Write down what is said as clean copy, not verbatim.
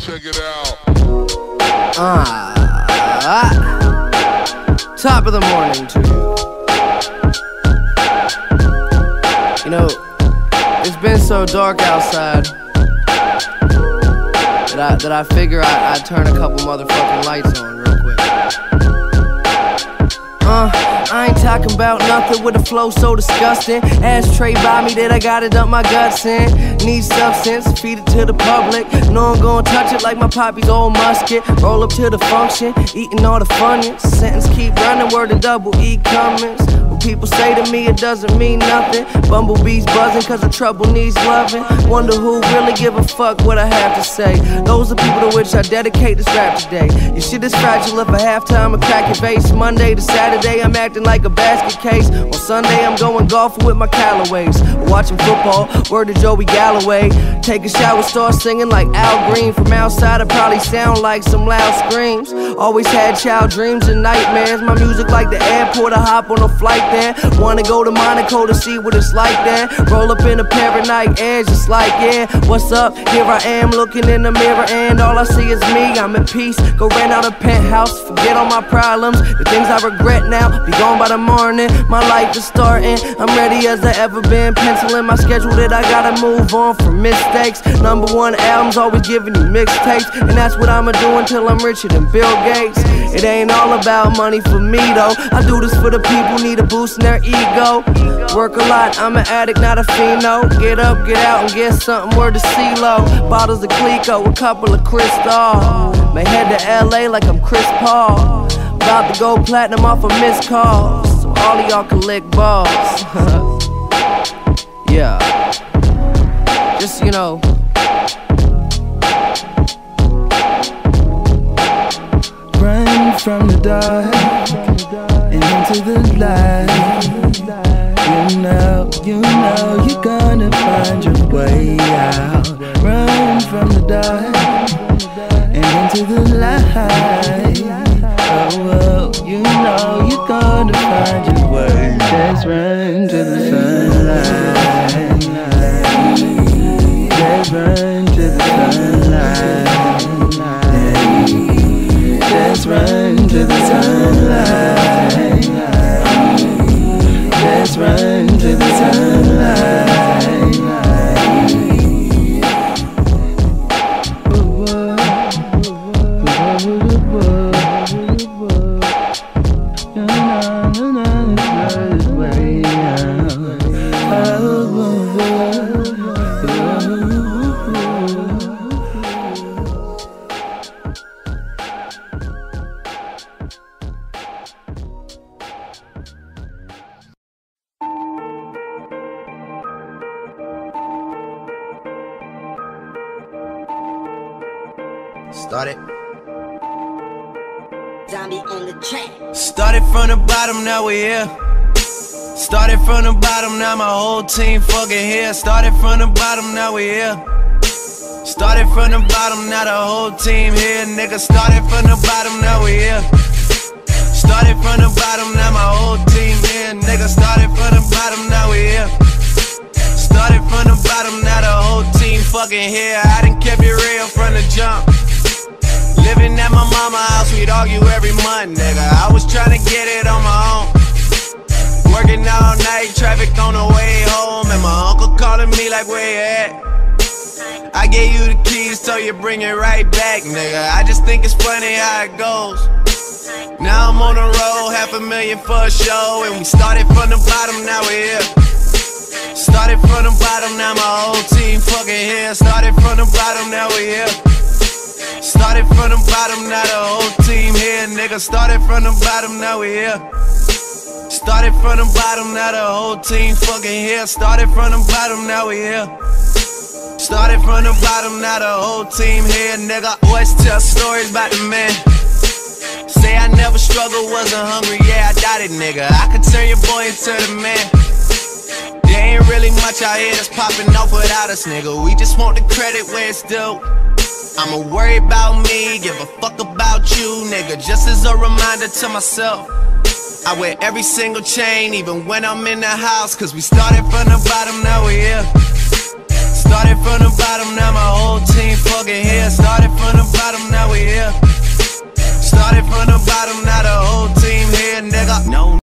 Check it out. Top of the morning to you. You know, it's been so dark outside that I figure I'd turn a couple motherfucking lights on real quick. I ain't talking about nothing with a flow so disgusting. Ashtray by me that I gotta dump my guts in. Need substance, feed it to the public. No I'm gonna touch it like my poppy's old musket. Roll up to the function, eating all the funyuns. Sentence keep running, word to double E Cummins. When people say to me it doesn't mean nothing. Bumblebees buzzing cause the trouble needs loving. Wonder who really give a fuck what I have to say. Those are people to which I dedicate this rap today. Your shit is fragile if a halftime I crack your face. Monday to Saturday I'm acting like a basket case. On Sunday I'm going golfing with my Callaways. Watching football, word to Joey Galloway. Take a shower, start singing like Al Green. From outside I probably sound like some loud screams. Always had child dreams and nightmares. My music like the airport, I hop on a flight there. Wanna go to Monaco to see what it's like there. Roll up in a pair of Nike Airs, just like yeah. What's up? Here I am looking in the mirror and all I see is me. I'm at peace, go rent out a penthouse. Forget all my problems, the things I regret now. Be gone by the morning, my life is starting. I'm ready as I ever been, penciling my schedule that I gotta move on from mistakes. #1 albums always giving you mixtapes, and that's what I'ma do until I'm richer than Bill Gates. It ain't all about money for me though. I do this for the people need a boost in their ego. Work a lot, I'm an addict, not a fiend-no. Get up, get out, and get something word to CeeLo. Bottles of Clico, a couple of Cristal. May head to LA like I'm Chris Paul. About to go platinum off of missed calls, so all of y'all can lick balls. Yeah, just you know. Run from the dark and into the light. You know you're gonna find your way out. Run from the dark and into the light. Oh, you know you're gonna find your way. Just run to the sunlight. Just run to the sunlight. Just run to the sunlight. Just run to the sunlight. Started. Zombie on the track. Started from the bottom, now we here. Started from the bottom, now my whole team fucking here. Started from the bottom, now we here. Started from the bottom, now the whole team here. Nigga, started from the bottom, now we here. Started from the bottom, now my whole team here. Nigga, started from the bottom, now we here. Started from the bottom, now the whole team fucking here. I done kept it real from the jump. Living at my mama's house, we'd argue every month, nigga. I was tryna get it on my own. Working all night, traffic on the way home, and my uncle calling me like, where you at? I gave you the keys, so you bring it right back, nigga. I just think it's funny how it goes. Now I'm on the road, $500,000 for a show, and we started from the bottom, now we're here. Started from the bottom, now my whole team fucking here. Started from the bottom, now we here. Started from the bottom, now the whole team here. Nigga, started from the bottom, now we here. Started from the bottom, now the whole team fucking here. Started from the bottom, now we here. Started from the bottom, now the whole team here. Nigga, always tell stories about the man. Say I never struggled, wasn't hungry, yeah, I doubt it, nigga. I could turn your boy into the man. There ain't really much out here that's popping off without us, nigga. We just want the credit where it's due. I'ma worry about me, give a fuck about you, nigga. Just as a reminder to myself, I wear every single chain, even when I'm in the house. Cause we started from the bottom, now we here. Started from the bottom, now my whole team fucking here. Started from the we here.